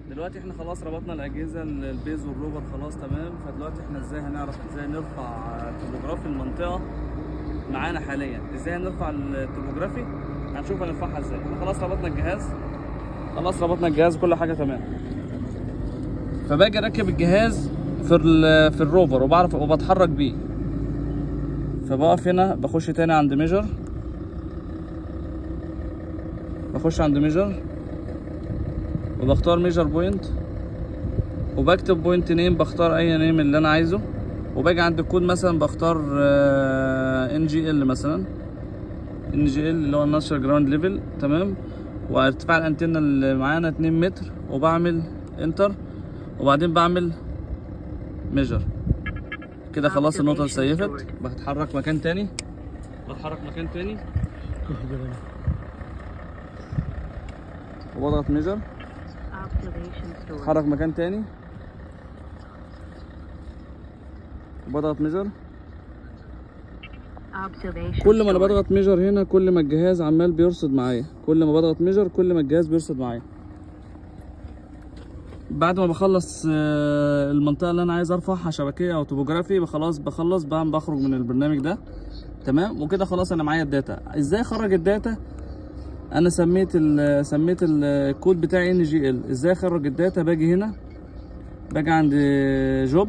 دلوقتي احنا خلاص ربطنا الاجهزه البيز والروفر خلاص تمام. فدلوقتي احنا ازاي هنعرف ازاي نرفع توبوجرافي المنطقه معانا حاليا؟ ازاي هنرفع التوبوجرافي؟ هنشوف هنرفعها ازاي. احنا خلاص ربطنا الجهاز كل حاجه تمام. فباجي اركب الجهاز في الروفر وبعرف وبتحرك بيه. فبقف هنا بخش تاني عند ميجر، بخش عند ميجر وبختار ميجر بوينت وبكتب بوينت نيم، بختار اي نيم اللي انا عايزه. وباجي عند الكود مثلا بختار NGL مثلا، NGL اللي هو الناتشرال جراوند ليفل تمام. وارتفاع الانتنه اللي معانا 2 متر وبعمل انتر وبعدين بعمل ميجر كده. خلاص النقطه اتسيفت. بتحرك مكان تاني وبضغط ميجر، اتحرك مكان تاني وبضغط ميجر. كل ما انا بضغط ميجر هنا كل ما الجهاز عمال بيرصد معايا، كل ما بضغط ميجر كل ما الجهاز بيرصد معايا. بعد ما بخلص المنطقه اللي انا عايز ارفعها شبكيه او توبوجرافي خلاص بخرج من البرنامج ده تمام. وكده خلاص انا معايا الداتا. ازاي اخرج الداتا؟ انا سميت الكود بتاعي NGL. ازاي اخرج الداتا؟ باجي هنا، باجي عند جوب،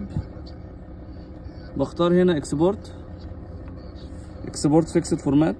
بختار هنا اكسبورت فيكسد فورمات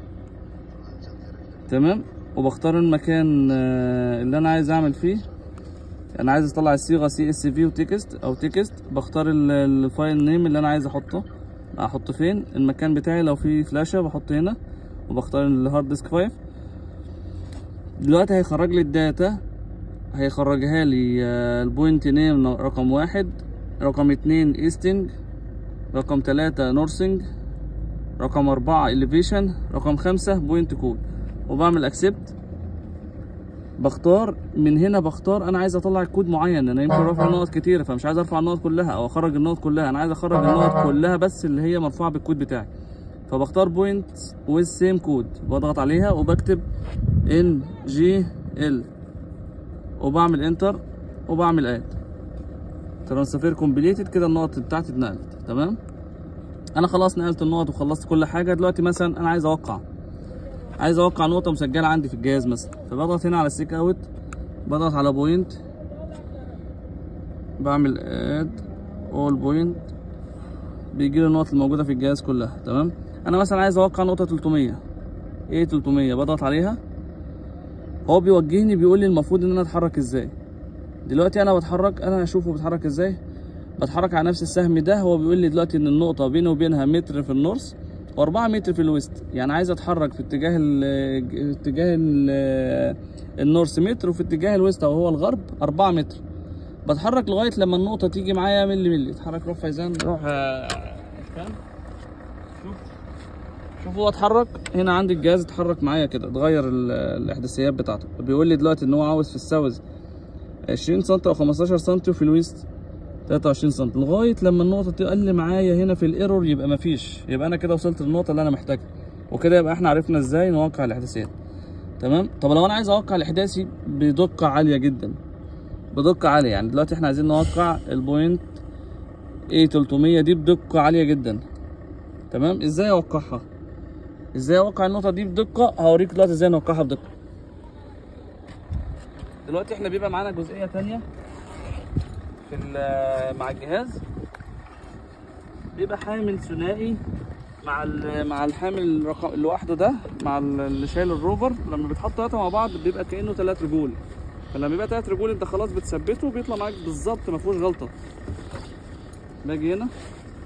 تمام. وبختار المكان اللي انا عايز اعمل فيه. انا عايز اطلع الصيغه CSV وتكست او تكست. بختار الفايل نيم اللي انا عايز احطه فين، المكان بتاعي. لو في فلاشه بحط هنا وبختار الهارد ديسك 5. دلوقتي هيخرج لي الداتا، هيخرجها لي البوينت نيم رقم 1، رقم 2 ايستنج، رقم 3 نورسنج، رقم 4 elevation، رقم 5 بوينت كود. وبعمل اكسبت. بختار من هنا، بختار انا عايز اطلع كود معين. انا يمكن رافع نقط كتيره فمش عايز ارفع النقط كلها او اخرج النقط كلها، انا عايز اخرج النقط كلها بس اللي هي مرفوعه بالكود بتاعي. فبختار بوينت ويز سيم كود، بضغط عليها وبكتب NGL وبعمل انتر وبعمل اد. ترانسفير كومبليتد. كده النقط بتاعتي اتنقلت تمام. انا خلاص نقلت النقط وخلصت كل حاجه. دلوقتي مثلا انا عايز اوقع نقطه مسجله عندي في الجهاز مثلا. فبضغط هنا على السيك اوت، بضغط على بوينت، بعمل اد اول بوينت، بيجي لي النقط الموجوده في الجهاز كلها تمام. انا مثلا عايز اوقع نقطه 300 300، بضغط عليها. هو بيوجهني بيقول لي المفروض ان انا اتحرك ازاي. دلوقتي انا بتحرك، انا هشوفه بتحرك ازاي. بتحرك على نفس السهم ده. هو بيقول لي دلوقتي ان النقطه بيني وبينها متر في النورث و4 متر في الويست. يعني عايز اتحرك في اتجاه النورث متر، وفي اتجاه الويست او هو الغرب 4 متر. بتحرك لغايه لما النقطه تيجي معايا ملي. اتحرك، روح فايزان، روح شوف هو اتحرك هنا عندي الجهاز اتحرك معايا كده، اتغير الاحداثيات بتاعته. بيقول لي دلوقتي ان هو عاوز في الساوث 20 سم او 15 سم، وفي الويست 23 سم، لغايه لما النقطه تقل معايا هنا في الايرور يبقى مفيش، يبقى انا كده وصلت للنقطه اللي انا محتاجها. وكده يبقى احنا عرفنا ازاي نوقع الاحداثيات تمام. طب لو انا عايز اوقع الاحداثي بدقه عاليه جدا، يعني دلوقتي احنا عايزين نوقع البوينت A300 دي بدقه عاليه جدا تمام. ازاي اوقعها؟ ازاي اوقع النقطه دي بدقه؟ هوريك دلوقتي ازاي نوقعها بدقه. دلوقتي احنا بيبقى معانا جزئيه تانية مع الجهاز، بيبقى حامل ثنائي مع الحامل رقم لوحده ده، مع اللي شايل الروفر. لما بيتحطوا 3 مع بعض بيبقى كانه 3 رجول. فلما يبقى 3 رجول انت خلاص بتثبته وبيطلع معاك بالظبط ما فيهوش غلطه. باجي هنا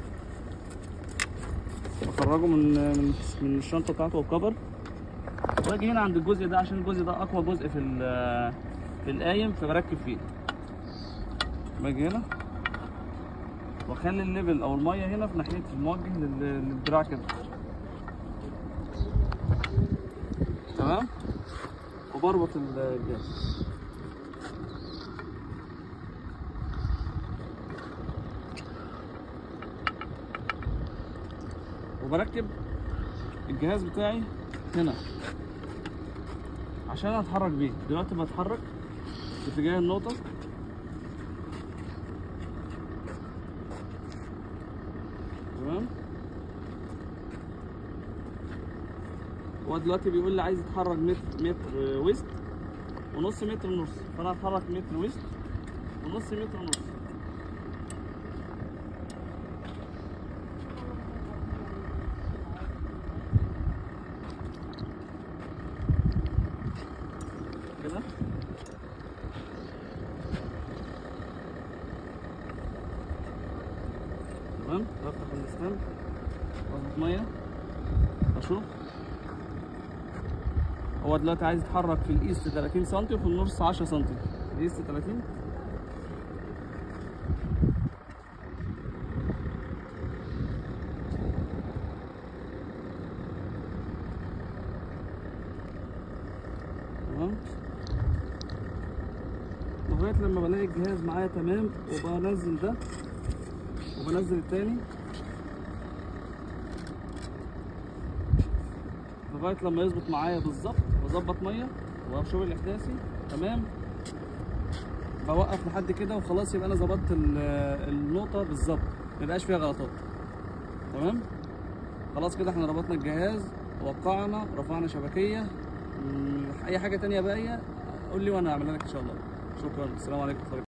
بخرجه من الشنطه بتاعته والكفر، واجي هنا عند الجزء ده عشان الجزء ده اقوى جزء في القايم، فبركب فيه. باجي هنا واخلي الليفل او الميه هنا في ناحيه الموجه للدراع كده تمام. وبربط الجهاز وبركب الجهاز بتاعي هنا عشان اتحرك بيه. دلوقتي بتحرك في اتجاه النقطه هو دلوقتي بيقول لي عايز يتحرك متر ويست ونص متر ونص، فانا هتحرك متر ويست ونص متر ونص. كده تمام. بفتح الستاند واظبط ميه اشوف. هو دلوقتي عايز يتحرك في الايست 30 سم وفي النص 10 سم. الايست 30 تمام، لغايه لما بلاقي الجهاز معايا تمام، وبنزل ده وبنزل التاني لغايه لما يظبط معايا بالظبط. بظبط ميه وبشوف الاحداثي تمام، بوقف لحد كده وخلاص، يبقى انا ظبطت النقطه بالظبط، ميبقاش فيها غلطات. تمام، خلاص كده احنا ربطنا الجهاز، وقعنا، رفعنا شبكيه. اي حاجه تانية باقيه قول لي وانا هعملها لك ان شاء الله. شكرا، السلام عليكم.